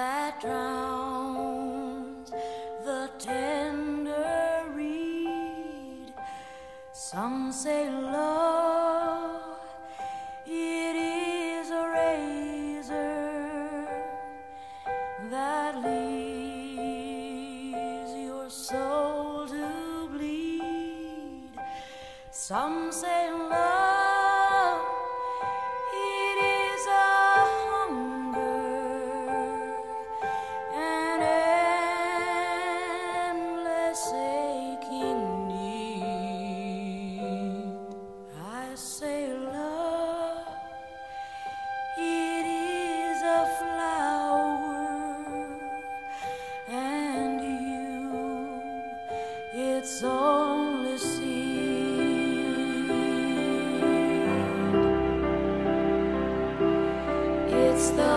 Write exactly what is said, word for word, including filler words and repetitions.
that drowns the tender reed. Some say love, it is a razor that leaves your soul to bleed. Some say love, it is a hunger, an endless aching need. I say love, it is a flower, and you, it's only seed. It's the